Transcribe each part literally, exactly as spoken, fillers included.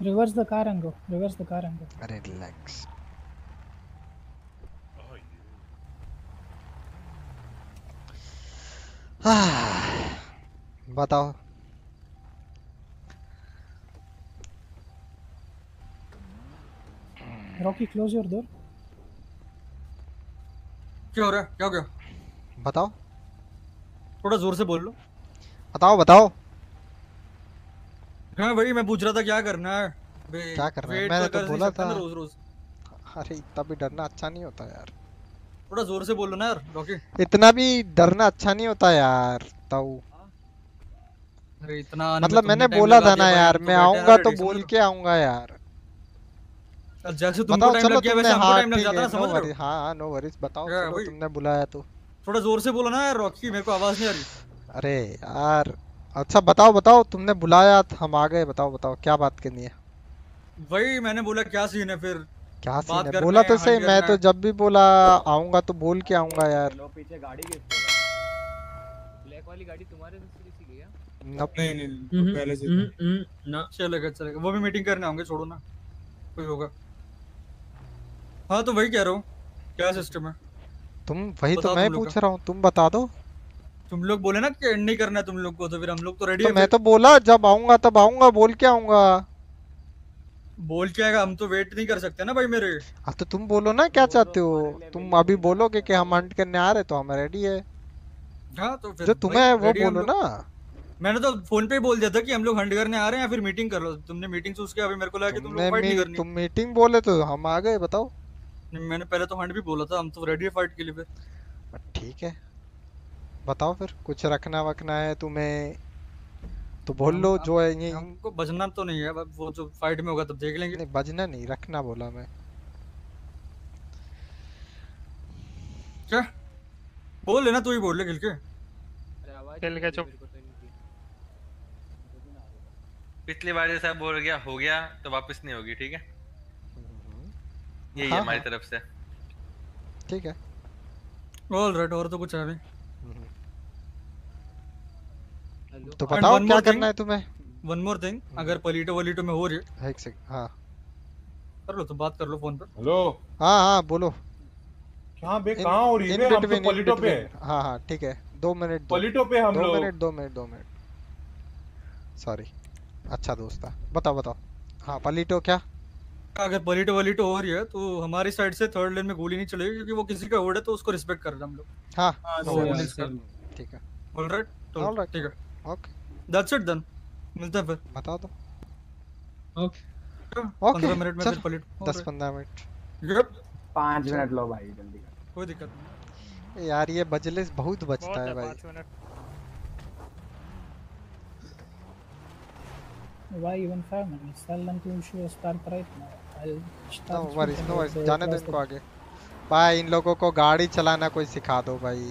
Reverse the car and go. Reverse the car and go. अरे relax. बताओ। Rocky, close your door. क्या हो रहा है? क्या हो गया? बताओ। थोड़ा जोर से बोल लो। बताओ बताओ। हाँ भाई मैं पूछ रहा था क्या करना है? क्या करना है? मैंने तो बोला था रोज रोज। अरे इतना भी डरना अच्छा नहीं होता यार। थोड़ा जोर से बोलो ना यार रॉकी। इतना भी डरना अच्छा नहीं होता यार ताऊ। अरे इतना मतलब मैंने बोला था ना यार मैं आऊंगा तो बोल के आऊंगा यार। जैसे तुमको बताओ टाइम चलो लग गया तुमने वैसे हमको हाँ टाइम लग ठीक जाता है ना, नो समझ रहे वरीज। हो? हाँ हाँ नो वरीज बताओ क्या चलो भाई? तुमने बुलाया तो। थोड़ा जोर से बोलो ना यार रॉकी, मेरे को आवाज नहीं आ रही। अरे यार अच्छा बताओ बताओ तुमने बुलाया था हम आ गए। बताओ बताओ क्या बात करनी है? वही मैंने बोला क्या सीन है फिर? क्या सीन बात है? करना बोला है, तो सही हंट मैं करना तो है। जब भी बोला आऊंगा तो बोल के आऊंगा यार। चलो पीछे गाड़ी किसकी है? ब्लैक वाली गाड़ी तुम्हारे मिस्त्री की है क्या? नहीं नहीं पहले से ना चलेगा चलेगा। वो भी मीटिंग करने आऊंगे, छोड़ो ना कोई होगा। हाँ तो वही कह रहा हूँ, क्या सिस्टम है? तुम वही तो बताओ मैं तुम लोग पूछ का। रहा हूँ तुम बता दो। तुम लोग बोले ना कि एंड नहीं करना है तुम लोग को, तो फिर हम लोग तो रेडी तो है मैं फिर। तो बोला जब आऊंगा तब आऊंगा बोल के आऊंगा। बोल के आएगा, हम तो वेट नहीं कर सकते ना भाई मेरे। हाँ तो तुम बोलो ना क्या चाहते हो? तुम अभी बोलोगे कि हम हंट करने आ रहे तो हम रेडी है। हाँ तो फिर जो भाई तुम्हें है वो रेडी हम बोलो लोग। ना। मैंने तो फोन पे ही बोल दिया था कि हम लोग हंट करने आ रहे हैं या फिर मीटिंग कर लो। तुमने मीटिंग चूज किया, अभी मेरे को लगा कि तुम लोग तुमने फाइट मी, नहीं करनी। तुम मीटिंग बोले तो हम आ गए। बताओ। नहीं, मैंने पहले तो हंट भी बोला था, हम तो रेडी है फाइट के लिए फिर। ठीक है बताओ फिर कुछ रखना वखना है तुम्हें तो बोल हम, लो हम, जो है यही। हमको बचना तो नहीं है, अब वो जो फाइट में होगा तब देख लेंगे। नहीं बजना नहीं रखना बोला मैं। क्या बोल लेना, तू ही बोल ले खिल के। अरे आवाज खेल के चुप। मेरे को तो इनकी। पिछली बार जैसा बोल गया हो गया तो वापस नहीं होगी, ठीक है? यही है हाँ हमारी हाँ तरफ से। ठीक है। ऑल राइट, और तो कुछ है नहीं। तो And बताओ one क्या more thing, करना है तुम्हें? वन मोर थिंग, अगर पलीटो वलीटो में हो रही है एक सेकंड हाँ कर लो तो बात कर लो फोन पे। हेलो हाँ हाँ बोलो। कहाँ बे कहाँ हो रही इन है? हम तो बिटवीन इन पॉलिटो पे बिटवीन हाँ हाँ ठीक है दो मिनट दो पॉलिटो पे हम दो लोग। मिनट दो मिनट दो मिनट सॉरी। अच्छा दोस्त था बताओ बताओ। हाँ पलीटो क्या? अगर पलीटो वलीटो हो रही है तो हमारी साइड से थर्ड लेन में गोली नहीं चलेगी, क्योंकि वो किसी का ओड है तो उसको रिस्पेक्ट कर रहे हैं हम लोग। हाँ तो no वो worries। पुलिस का। ठीक है ऑल राइट तो All right, ठीक है, ओके दैट्स इट देन, मिलते हैं फिर। बता दो। ओके ओके पंद्रह मिनट में चल फिर पलीटो। दस पंद्रह मिनट। यप पाँच मिनट लो भाई जल्दी कर। कोई दिक्कत नहीं। यार ये बजले बहुत बचता बहुत है है भाई। पाँच minute. Why even five minutes? Tell them to show start right now. I'll no start worries shooting no if worries they जाने दो cross इनको the- आगे। भाई इन लोगों को गाड़ी चलाना कोई सिखा दो भाई।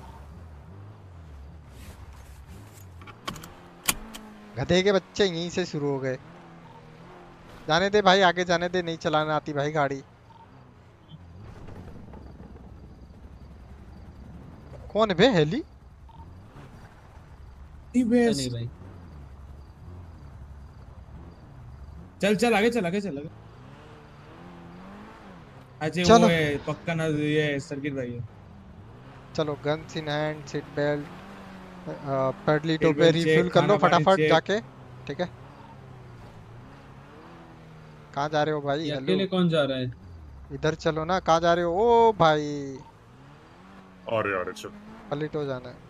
गधे के बच्चे यहीं से शुरू हो गए। जाने दे भाई आगे जाने दे, नहीं चलाना आती भाई गाड़ी। कौन है बे? हेली? नहीं भाई चल चल आगे चल आगे चल आगे। अच्छा चलो। वो है पक्का ना ये सर्किट भाई है। चलो guns in hand, seat belt, पेडलिटो सीट पे बेल्ट रिफ्यूल चेक, कर लो खाना पानी फटाफट चेक। जाके। ठीक है कहाँ जा रहे हो भाई? ये हेलो अकेले कौन जा रहा है? इधर चलो ना। कहाँ जा रहे हो? ओ भाई अरे अरे चल पलिटो जाना है।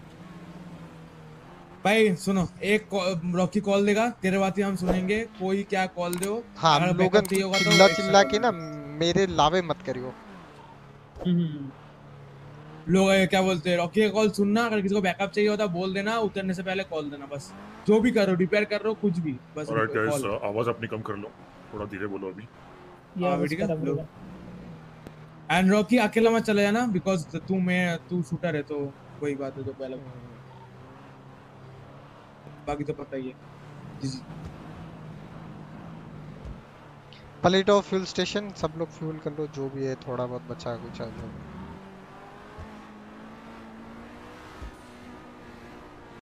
भाई सुनो, एक रॉकी कॉल देगा, तेरे बातें हम सुनेंगे। कोई क्या कॉल दो, हाँ अगर लोगन बैकअप चाहिए होगा तो चिल्ला extra चिल्ला call के ना देना। मेरे लावे मत करियो। हम्म। लोग ये क्या बोलते हैं, रॉकी का कॉल सुनना, अगर किसी को बैकअप चाहिए होता बोल देना, उतरने से पहले कॉल देना बस। जो भी करो, रिपेयर कर रहे हो कुछ भी, बस ऑलराइट गाइस कॉल। आवाज अपनी कम कर लो, थोड़ा धीरे बोलो अभी। Yeah, हाँ, that's ठीक है, for everyone. एंड रॉकी अकेला मत चले जाना, बिकॉज तू मैं तू शूटर है तो वही बात है जो पहले। बाकी तो पता ही है। जी जी। पलिटो फ्यूल स्टेशन सब लोग फ्यूल कर लो जो भी है, थोड़ा बहुत बचा कुछ है जो भी।